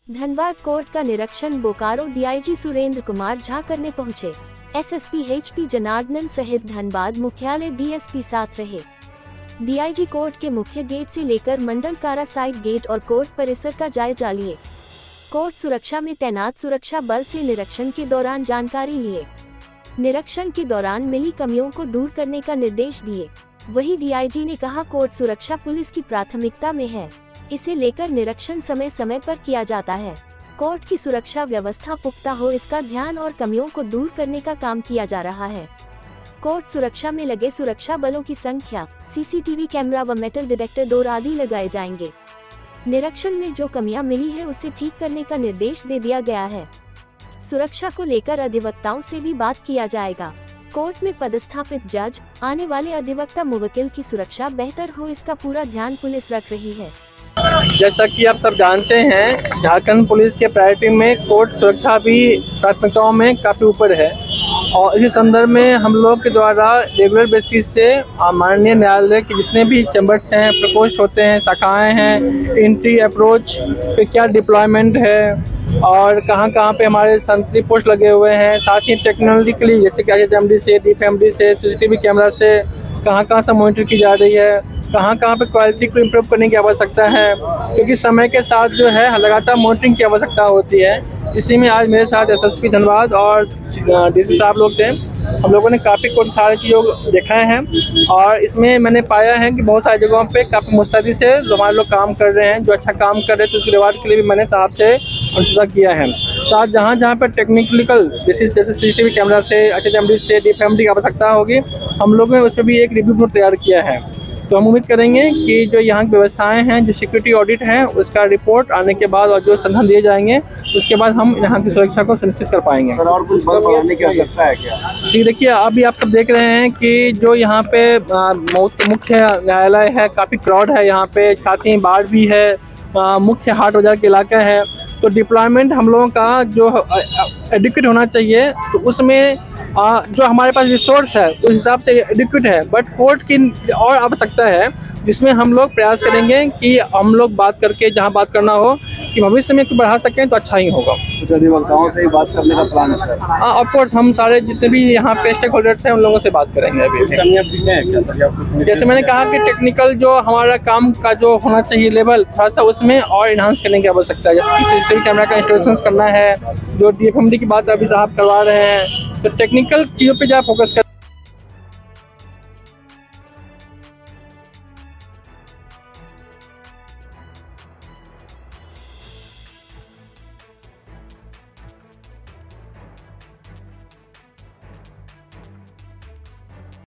Dhanbad court का निरीक्षण Bokaro DIG Surendra Kumar Jha करने पहुंचे। एसएसपी एचपी जनार्दनन सहित धनबाद मुख्यालय डीएसपी साथ रहे। डीआईजी कोर्ट के मुख्य गेट से लेकर मंडल कारा साइड गेट और कोर्ट परिसर का जायजा लिए। कोर्ट सुरक्षा में तैनात सुरक्षा बल से निरीक्षण के दौरान जानकारी लिए। निरीक्षण के दौरान मिली कमियों को दूर करने का निर्देश दिए। वहीं डीआईजी ने कहा, कोर्ट सुरक्षा पुलिस की प्राथमिकता में है, इसे लेकर निरीक्षण समय समय पर किया जाता है। कोर्ट की सुरक्षा व्यवस्था पुख्ता हो, इसका ध्यान और कमियों को दूर करने का काम किया जा रहा है। कोर्ट सुरक्षा में लगे सुरक्षा बलों की संख्या, सीसीटीवी कैमरा व मेटल डिटेक्टर डोर आदि लगाए जाएंगे। निरीक्षण में जो कमियां मिली है उसे ठीक करने का निर्देश दे दिया गया है। सुरक्षा को लेकर अधिवक्ताओं से भी बात किया जाएगा। कोर्ट में पदस्थापित जज, आने वाले अधिवक्ता मुवक्किल की सुरक्षा बेहतर हो, इसका पूरा ध्यान पुलिस रख रही है। जैसा कि आप सब जानते हैं, झारखंड पुलिस के प्रायोरिटी में कोर्ट सुरक्षा भी प्राथमिकताओं में काफ़ी ऊपर है और इसी संदर्भ में हम लोग के द्वारा रेगुलर बेसिस से माननीय न्यायालय के जितने भी चैम्बर्स हैं, प्रकोष्ठ होते हैं, शाखाएं हैं, एंट्री अप्रोच पे क्या डिप्लॉयमेंट है और कहाँ कहाँ पे हमारे संतरी पोस्ट लगे हुए हैं, साथ ही टेक्नोलॉजिकली जैसे कि HMD से, DFMD से, CCTV कैमरा से कहाँ कहाँ से मॉनिटर की जा रही है, कहाँ कहाँ पे क्वालिटी को इम्प्रूव करने की आवश्यकता है, क्योंकि समय के साथ जो है लगातार मॉनिटरिंग की आवश्यकता होती है। इसी में आज मेरे साथ एसएसपी धनबाद और डीसी साहब लोग थे। हम लोगों ने काफ़ी कुछ सारी चीज़ों को देखा है और इसमें मैंने पाया है कि बहुत सारी जगहों पे काफ़ी मुस्तैदी से हमारे लोग काम कर रहे हैं। जो अच्छा काम कर रहे हैं तो उसके रिवार्ड के लिए भी मैंने साहब से अनुशंसा किया है। साथ जहाँ जहाँ पर टेक्निकल जैसे CCTV कैमरा से, HMD से, DFMD की आवश्यकता होगी, हम लोगों ने उस पर भी एक रिव्यू नोट तैयार किया है। तो हम उम्मीद करेंगे कि जो यहाँ की व्यवस्थाएं हैं, जो सिक्योरिटी ऑडिट है, उसका रिपोर्ट आने के बाद और जो संधान दिए जाएंगे उसके बाद हम यहाँ की सुरक्षा को सुनिश्चित कर पाएंगे। सर, और कुछ बल बढ़ाने की आवश्यकता है क्या? जी देखिए, अभी आप सब देख रहे हैं कि जो यहाँ पे मुख्य न्यायालय है, काफ़ी क्राउड है यहाँ पे, साथ ही बाढ़ भी है, मुख्य हाट बाजार का इलाका है। तो डिप्लॉयमेंट हम लोगों का जो एडिक्वेट होना चाहिए, तो उसमें जो हमारे पास रिसोर्स है उस हिसाब से एडिक्वेट है, बट कोर्ट की और आवश्यकता है जिसमें हम लोग प्रयास करेंगे कि हम लोग बात करके जहां बात करना हो कि भविष्य में बढ़ा सकें तो अच्छा ही होगा। कुछ अधिवक्ताओं से ही बात करने का प्लान है सर? हाँ, ऑफकोर्स हम सारे जितने भी यहाँ पे स्टेक होल्डर्स हैं उन लोगों से बात करेंगे। अभी जैसे मैंने कहा कि टेक्निकल जो हमारा काम का जो होना चाहिए लेवल, थोड़ा सा उसमें और इन्हांस करने की आवश्यकता है। जैसे कि CCTV कैमरा का इंस्टॉलेशन करना है, जो DFMD की बात अभी साहब करवा रहे हैं, तो टेक्निकल चीज़ों पे ज़्यादा फोकस कर